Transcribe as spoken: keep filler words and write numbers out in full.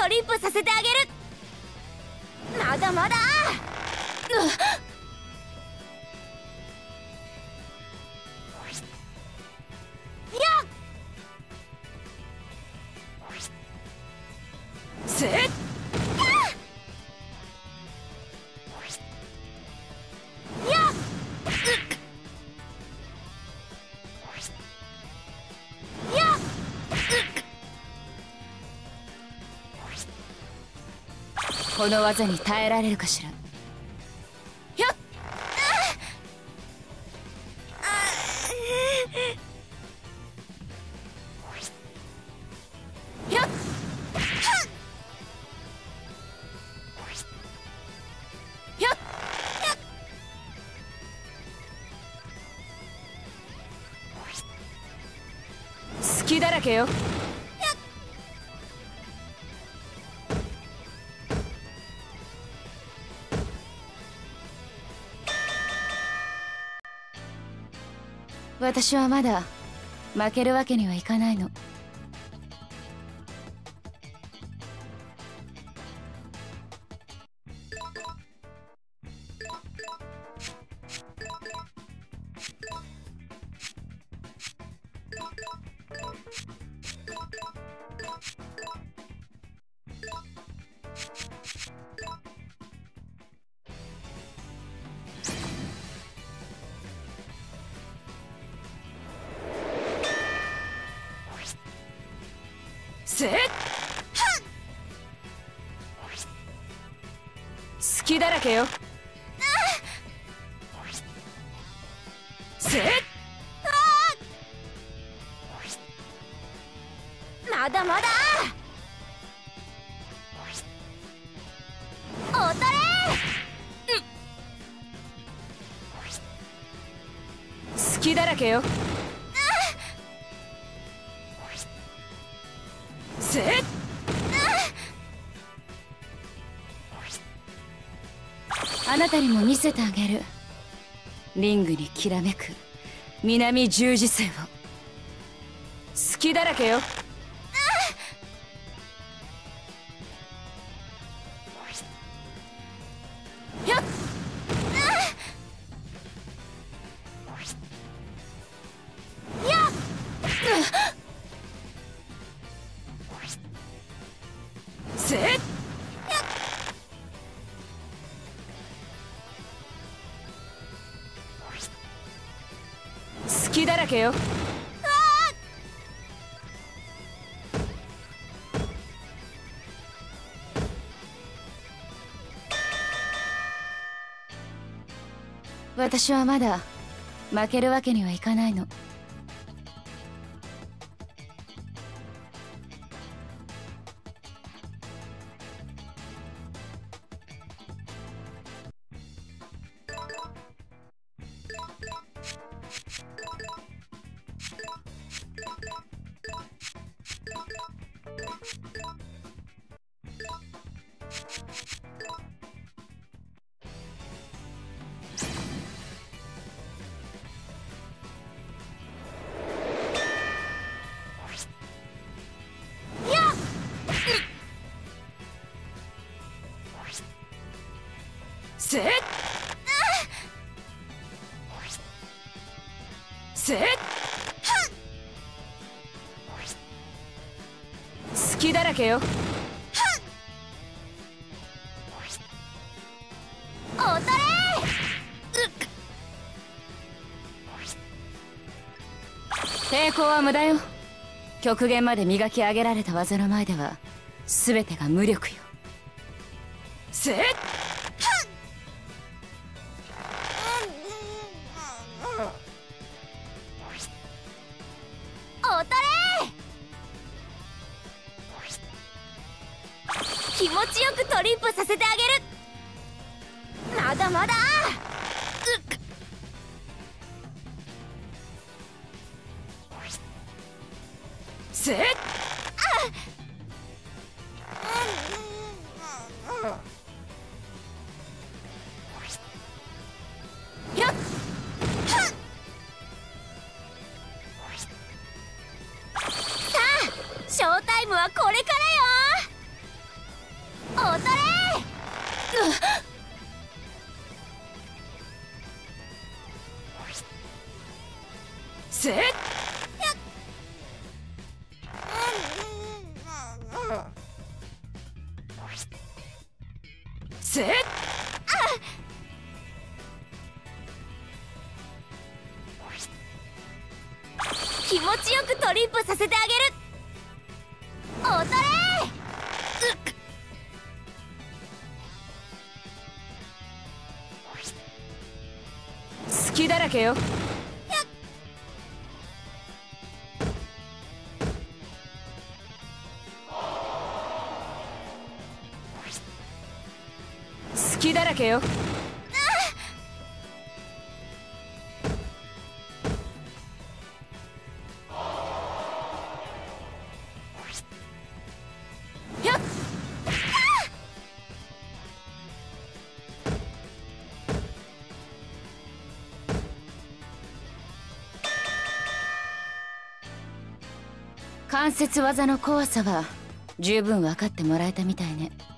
リップさせてあげる。まだまだ。 せっこの技に耐えられるかしら。 ひゃっひゃっひゃっ隙だらけよ。私はまだ負けるわけにはいかないの。せっ隙だらけよ。せっまだまだ。おとれ。 隙だらけよ。せっあなたにも見せてあげる。リングにきらめく南十字星を。隙だらけよ。 ひゃっひゃっせっ隙だらけよ。私はまだ負けるわけにはいかないの。せっせっ隙だらけよ。 おとれ。 抵抗は無駄よ。極限まで磨き上げられた技の前では全てが無力よ。せっおとれ。気持ちよくトリップさせてあげる。まだまだ。 せっひゃっさあショータイムはこれからよ。 せっ気持ちよくトリップさせてあげる。おとれ隙だらけよ。隙だらけよ。やっ関節技の怖さは十分分かってもらえたみたいね。